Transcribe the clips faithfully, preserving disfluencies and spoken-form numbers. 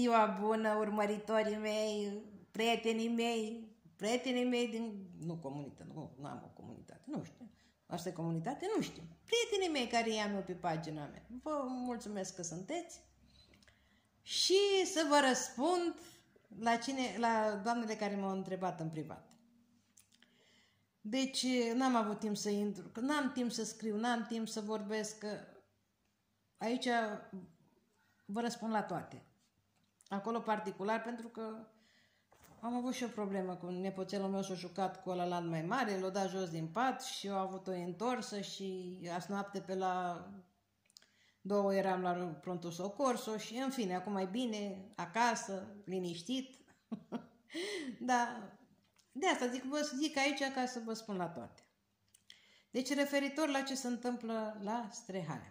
ziua bună, urmăritorii mei, prietenii mei, prietenii mei din... Nu comunitate, nu, nu am o comunitate, nu știu. Asta e comunitate? Nu știu. Prietenii mei care i-am eu pe pagina mea. Vă mulțumesc că sunteți și să vă răspund la, cine, la doamnele care m-au întrebat în privat. Deci n-am avut timp să intru, n-am timp să scriu, n-am timp să vorbesc, că aici vă răspund la toate. Acolo particular, pentru că am avut și o problemă cu nepoțelul meu, s-a jucat cu ăla land mai mare, l-a dat jos din pat și eu am avut o întorsă și azi noapte pe la două eram la pronto soccorso și în fine, acum mai bine, acasă, liniștit. Da, de asta zic, vă zic aici ca să vă spun la toate. Deci referitor la ce se întâmplă la Strehaia.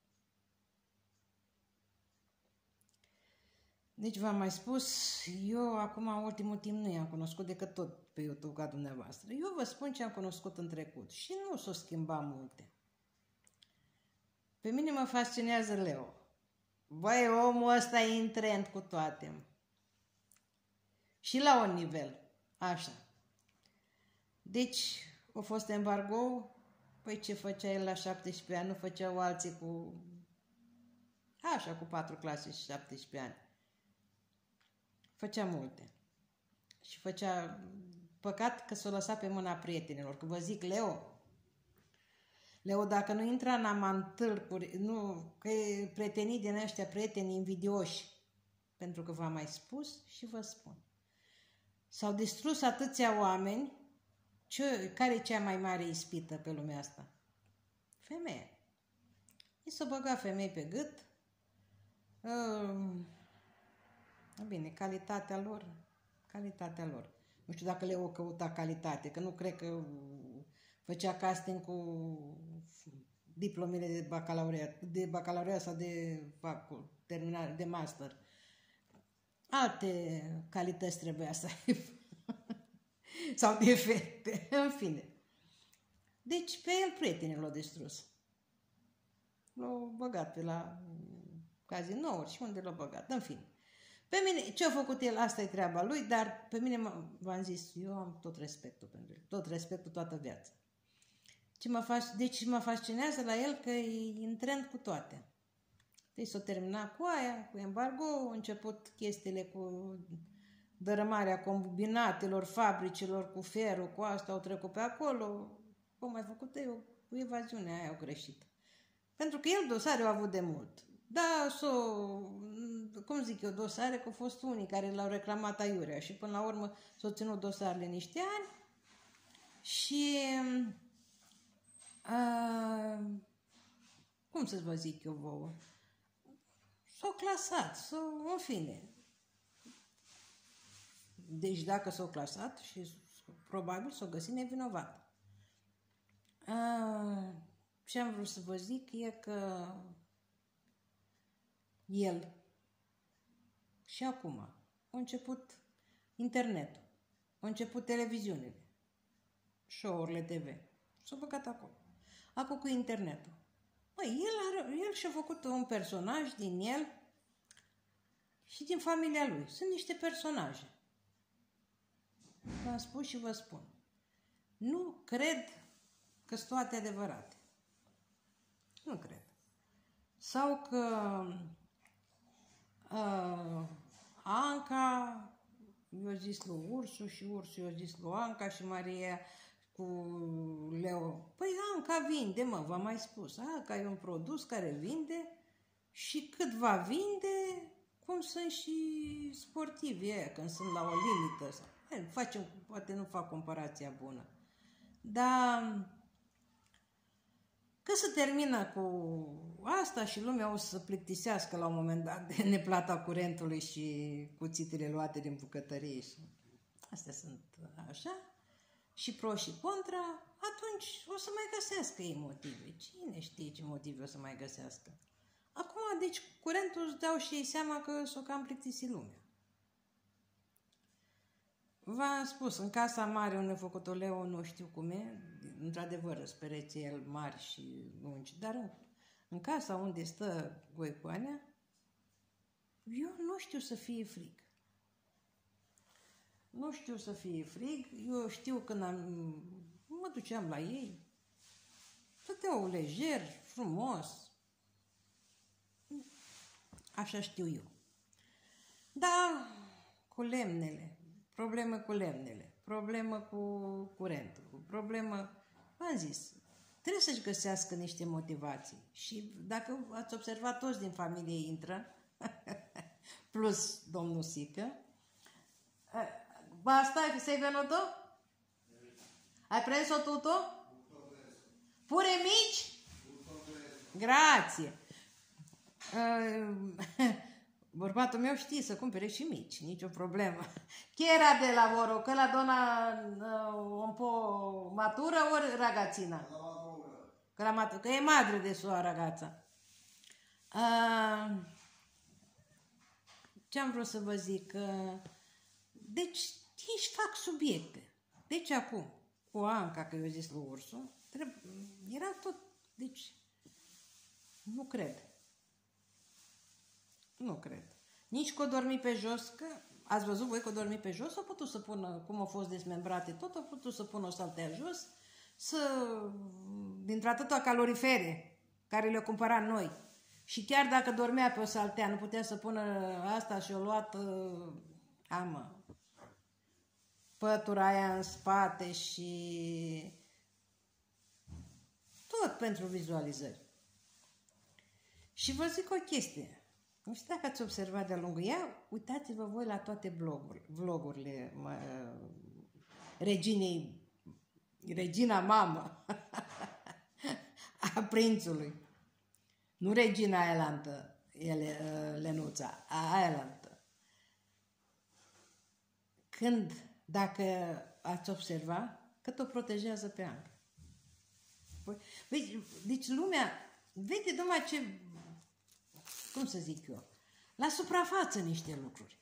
Deci v-am mai spus, eu acum în ultimul timp nu i-am cunoscut decât tot pe YouTube ca dumneavoastră. Eu vă spun ce am cunoscut în trecut și nu s-o schimba multe. Pe mine mă fascinează Leo. Băi, omul ăsta e în trend cu toate. Și la un nivel, așa. Deci, a fost embargo, păi ce făcea el la șaptesprezece ani, nu făceau alții cu, așa, cu patru clase și șaptesprezece ani. Făcea multe. Și făcea, păcat că s-o lăsa pe mâna prietenilor, că vă zic, Leo, Leo, dacă nu intra în amantâlcuri, nu, că e prietenii din ăștia, prieteni invidioși, pentru că v-am mai spus și vă spun. S-au distrus atâția oameni, ce, care e cea mai mare ispită pe lumea asta? Femeia. I s-o băga femei pe gât, uh, bine, calitatea lor, calitatea lor. Nu știu dacă Leo căuta calitate, că nu cred că făcea casting cu diplomele de bacalaureat, de bacalaureat sau de facul, terminare, de master. Alte calități trebuia să aibă. Sau defecte, în fine. Deci pe el prietenii l-au distrus. L-au băgat pe la cazinouri și unde l-au băgat, în fine. Pe mine, ce a făcut el, asta e treaba lui, dar pe mine v-am zis, eu am tot respectul pentru el, tot respectul toată viața. Ce mă fac, deci mă fascinează la el că e în trend cu toate. Deci s-o termina cu aia, cu embargo, au început chestiile cu dărâmarea combinatelor, fabricilor, cu ferul, cu asta, au trecut pe acolo, au mai făcut eu, cu evaziunea aia au greșit. Pentru că el dosare au avut de mult. Da, s-o, cum zic eu, dosare, că au fost unii care l-au reclamat aiurea și până la urmă s-au ținut dosarele niște ani și a, cum să vă zic eu vouă, s-au clasat, s-au, în fine. Deci dacă s-au clasat și probabil s-au găsit nevinovat. A, ce am vrut să vă zic e că el și acum a început internetul, a început televiziunile, show-urile T V, s-a băgat acolo. Acum cu internetul. Măi, el, are, el și-a făcut un personaj din el și din familia lui. Sunt niște personaje. V-am spus și vă spun. Nu cred că sunt toate adevărate. Nu cred. Sau că uh, Anca i-a zis lui Ursu și Ursu i-a zis lui Anca și Maria cu Leo. Păi Anca vinde, mă, v-am mai spus. Anca e un produs care vinde și cât va vinde, cum sunt și sportivi aia, când sunt la o limită. Hai, facem, poate nu fac comparația bună. Dar că se termină cu asta și lumea o să se plictisească la un moment dat de neplata curentului și cuțitele luate din bucătărie. Și astea sunt așa. Și pro și contra, atunci o să mai găsească ei motive. Cine știe ce motive o să mai găsească? Acum, deci, curentul îți dau și ei seama că s-o cam plictisit lumea. V-am spus, în casa mare unde a făcut-o Leo, nu știu cum e, într-adevăr, spereții el mari și lungi, dar în, în casa unde stă Goicoanea, eu nu știu să fie frig. Nu știu să fie frig, eu știu când am, mă duceam la ei, stăteau lejer, frumos, așa știu eu. Da, cu lemnele, problemă cu lemnele, problemă cu curentul, problemă, am zis, trebuie să-și găsească niște motivații. Și dacă ați observat, toți din familie intră, plus domnul Sică. Basta, sei venuto? Hai preso tutto? Pure mici? Grazie. Bărbatul meu știe să cumpere și mici, nicio problemă. Chi era de lavoro? Că la donna uh, un po' matura o ragazzina? Că la matura, că e madre de sua ragazza. Uh, ce am vrut să vă zic? Uh, deci, ei fac subiecte. Deci acum, cu Anca, că eu zis lui Ursu, trebuie, era tot, deci, nu cred. Nu cred. Nici că o dormi pe jos, că ați văzut voi că o dormi pe jos, au putut să pună, cum au fost desmembrate tot, au putut să pună o saltea jos, să, dintre atâtea calorifere care le-au cumpărat noi. Și chiar dacă dormea pe o saltea, nu putea să pună asta și o luat, amă, pătura aia în spate și tot pentru vizualizări. Și vă zic o chestie. Nu știu dacă ați observat de-a lungul. Ia, uitați-vă voi la toate blogurile, vlogurile mă, reginei, regina mamă a prințului. Nu regina aia lantă, ele, Lenuța, a aia lantă. Când, dacă ați observa, cât o protejează pe Anca. Deci lumea vede numai ce, cum să zic eu, la suprafață niște lucruri.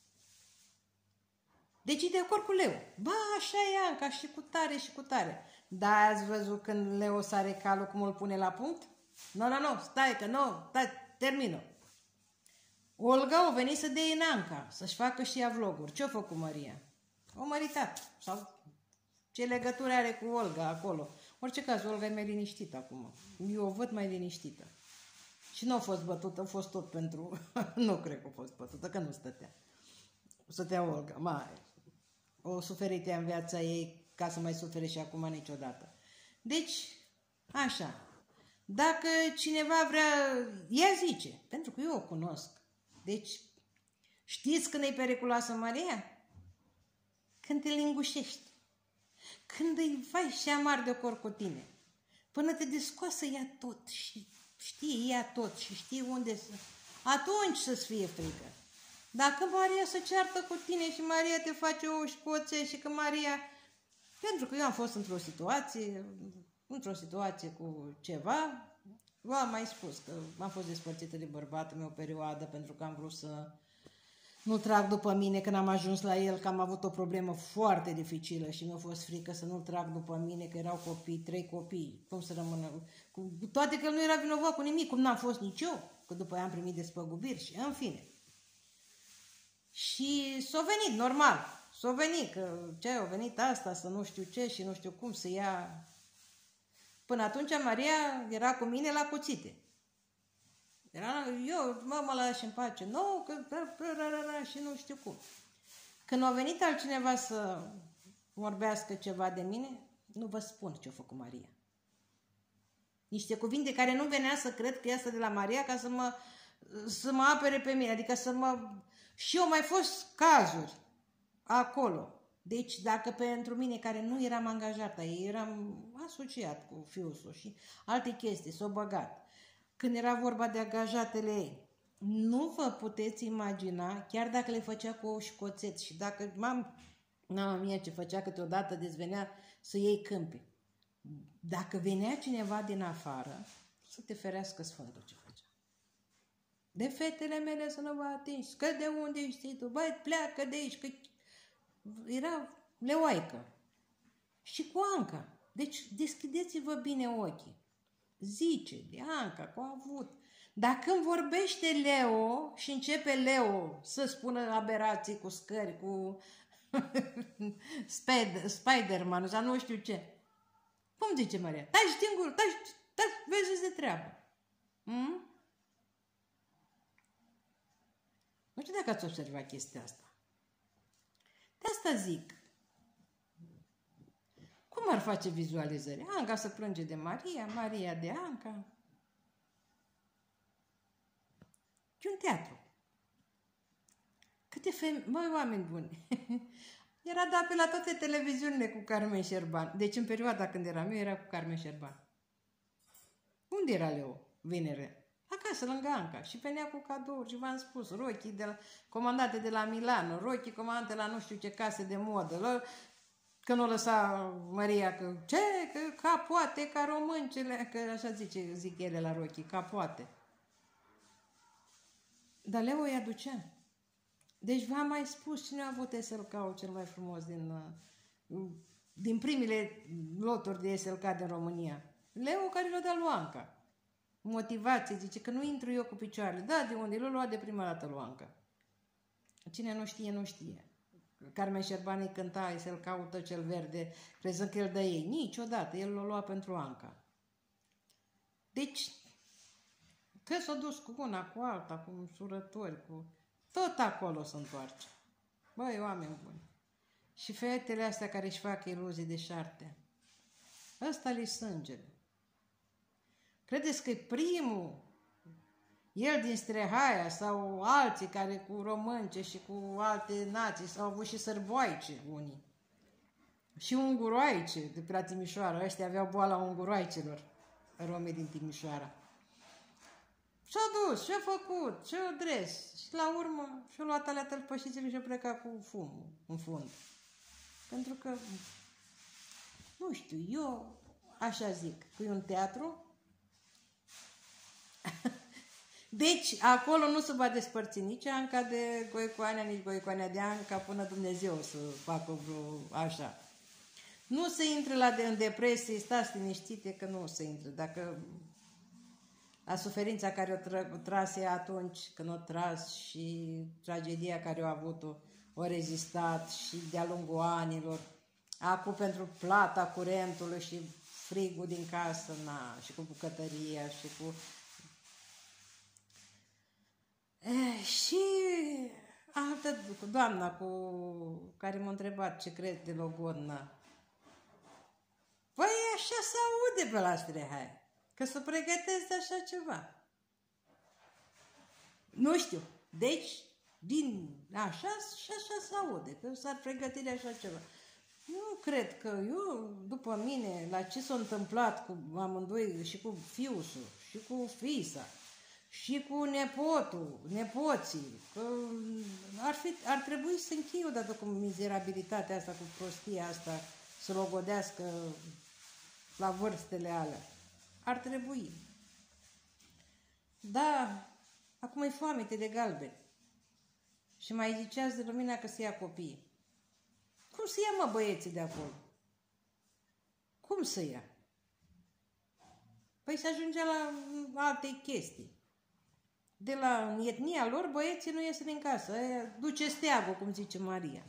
Deci e de acord cu Leo. Ba, așa e Anca, și cu tare, și cu tare. Da, ați văzut când Leo sare calul cum îl pune la punct? Nu, nu, nu, stai că nu, stai, termină. Olga a venit să dea în Anca, să-și facă și ea vloguri. Ce-a făcut Maria? O măritat. Sau ce legătură are cu Olga acolo. În orice caz, Olga e mai liniștită acum. Eu o văd mai liniștită. Și nu a fost bătută, a fost tot pentru... nu cred că a fost bătută, că nu stătea. Stătea Olga, mai. O suferit ea în viața ei ca să mai sufere și acum niciodată. Deci, așa. Dacă cineva vrea, ea zice, pentru că eu o cunosc. Deci, știți când e periculoasă Maria? Când te lingușești. Când îi vai și amar de ocor cu tine. Până te descoasă ea tot și știe ea tot și știe unde să... Atunci să-ți fie frică. Dacă Maria se ceartă cu tine și Maria te face o școțe și că Maria... Pentru că eu am fost într-o situație, într-o situație cu ceva, v-am mai spus că am fost despărțită de bărbatul meu o perioadă pentru că am vrut să nu trag după mine când am ajuns la el, că am avut o problemă foarte dificilă și mi-a fost frică să nu trag după mine, că erau copii, trei copii, cum să rămână, cu toate că el nu era vinovat cu nimic, cum n-am fost nici eu, că după aia am primit despăgubiri și în fine. Și s-a venit, normal, s-a venit, că ce, a venit asta, să nu știu ce și nu știu cum să ia. Până atunci Maria era cu mine la cuțite. Era, eu, mă, mă lași în pace, nu, că și nu știu cum. Când a venit altcineva să vorbească ceva de mine, nu vă spun ce a făcut Maria. Niște cuvinte care nu venea să cred că iasă de la Maria ca să mă, să mă apere pe mine, adică să mă... Și au mai fost cazuri acolo. Deci dacă pentru mine, care nu eram angajată, eram asociat cu fiul său și alte chestii, s-au băgat. Când era vorba de angajatele ei, nu vă puteți imagina, chiar dacă le făcea cu o școțet și dacă mam, mama mea ce făcea câteodată dezvenea să iei câmpi. Dacă venea cineva din afară, să te ferească Sfântul ce făcea. De fetele mele să nu vă atingi, că de unde știi tu, băi, pleacă de aici, că era leoaică. Și cu Anca. Deci deschideți-vă bine ochii. Zice de Anca că a avut. Dar când vorbește Leo și începe Leo să spună aberații cu scări, cu Spider, Spider-Man sau nu știu ce, cum zice Maria? Taci din gură, taci, taci, vezi de treabă. Hmm? Nu știu dacă ați observat chestia asta. De asta zic. Cum ar face vizualizări? Anca să plânge de Maria, Maria de Anca. E un teatru. Câte femei, măi, oameni buni. Era dat pe la toate televiziunile cu Carmen Șerban. Deci în perioada când eram eu, era cu Carmen Șerban. Unde era Leo? Vinere. Acasă, lângă Anca. Și venea cu cadouri și v-am spus, rochii de la, comandate de la Milano, rochii comandate la nu știu ce case de modă. La, că nu lăsa Maria că, ce, că ca poate, ca româncele, că așa zice, zic ele la rochii, ca poate. Dar Leo îi aducea. Deci v-am mai spus cine a avut S L K-ul cel mai frumos din, din primele loturi de S L K din România. Leo care l-a dat lui Anca. Motivație, zice că nu intru eu cu picioarele. Da, de unde? L-a luat de prima dată lui Anca. Cine nu știe, nu știe. Carmen Șerban îi cânta S L K-ul tău cel verde, crezând că îl dă ei. Niciodată, el l-a luat pentru Anca. Deci, că s-a dus cu una, cu alta, cu surători, cu... tot acolo se întoarce. Băi, oameni buni. Și fetele astea care își fac iluzii de șarte. Ăsta li sângele. Credeți că e primul, el din Strehaia sau alții care cu românce și cu alte nații s-au avut și sărboaice unii. Și unguroaice de pe la Timișoara. Ăștia aveau boala unguroaicelor, romii din Timișoara. Și-a dus, și-a făcut, și-a dres. Și la urmă și-a luat alea tălpășițele și-a plecat cu fumul în fund. Pentru că, nu știu, eu așa zic, că e un teatru. Deci, acolo nu se va despărți nici Anca de Goicoanea, nici Goicoanea de Anca, până Dumnezeu să facă vreo așa. Nu se intre la de, în depresie, stați liniștite că nu se intră. Dacă la suferința care o trase atunci, când o tras și tragedia care o avut-o, o rezistat și de-a lungul anilor, acum pentru plata curentului și frigul din casă, na, și cu bucătăria și cu... E, și altă doamna cu care m-a întrebat ce cred de Logodna. Păi așa se aude pe la Strehaia, că să pregătesc de așa ceva. Nu știu, deci din așa și așa se aude, că s-ar pregăti de așa ceva. Nu cred că eu, după mine, la ce s-a întâmplat cu amândoi, și cu fiusul, și cu fiisa, și cu nepotul, nepoții, că ar, fi, ar trebui să închei odată cu mizerabilitatea asta, cu prostia asta, să logodească la vârstele alea. Ar trebui. Da, acum e foamete de galbeni. Și mai ziceați de lumina că se ia copii. Cum să ia, mă, băieții de acolo? Cum să ia? Păi se ajungea la alte chestii. De la etnia lor, băieții nu ies din casă. Aia duce steagul, cum zice Maria.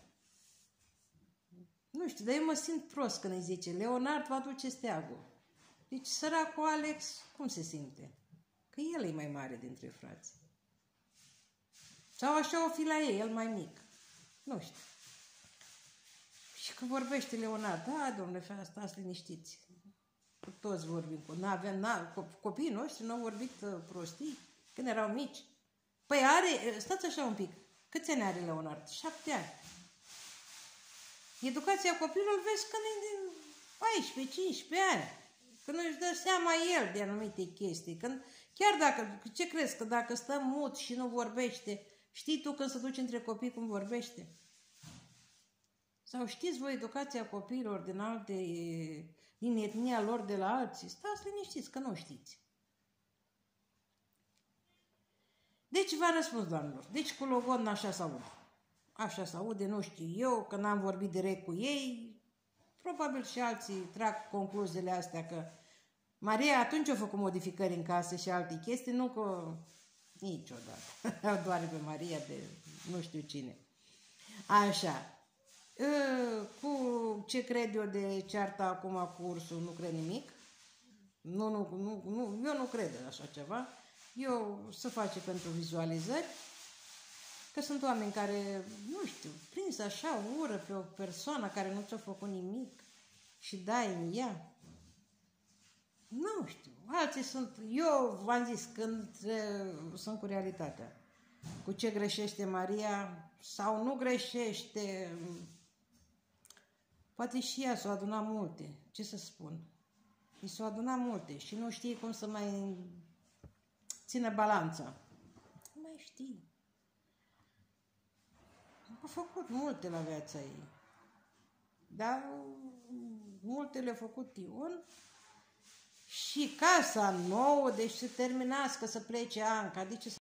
Nu știu, dar eu mă simt prost când îi zice Leonard va duce steagul. Deci săracul Alex, cum se simte? Că el e mai mare dintre frați. Sau așa o fi la ei, el mai mic. Nu știu. Și că vorbește Leonard, da, domnule, stați liniștiți. Cu toți vorbim. Cu, n-avem, copiii noștri nu au vorbit uh, prostii când erau mici. Păi are, stați așa un pic. Câți ani are Leonard? Șapte ani. Educația copilului îl vezi când e de paisprezece cincisprezece ani. Când își dă seama el de anumite chestii. Când, chiar dacă, ce crezi, că dacă stă mut și nu vorbește, știi tu când se duce între copii cum vorbește? Sau știți voi educația copiilor din alte, din etnia lor de la alții? Stați liniștiți că nu știți. Deci v-am răspuns, doamnelor. Deci cu Logodna așa se aude. Așa se aude, nu știu eu, că n-am vorbit direct cu ei. Probabil și alții trag concluziile astea că Maria atunci a făcut modificări în casă și alte chestii, nu că niciodată. Doar pe Maria de nu știu cine. Așa. Cu ce cred eu de cearta acum cu ursul, nu cred nimic. Nu, nu, nu, nu, eu nu cred în așa ceva. Eu să face pentru vizualizări. Că sunt oameni care, nu știu, prins așa ură pe o persoană care nu ți-a făcut nimic și dai în ea. Nu știu, alții sunt, eu v-am zis, când sunt cu realitatea. Cu ce greșește Maria sau nu greșește, poate și ea s-o aduna multe, ce să spun. I s-o aduna multe și nu știe cum să mai țină balanța. Nu mai știi. A făcut multe la viața ei, dar multe le-a făcut Ion și casa nouă, deci să terminați, că să plece Anca, de ce să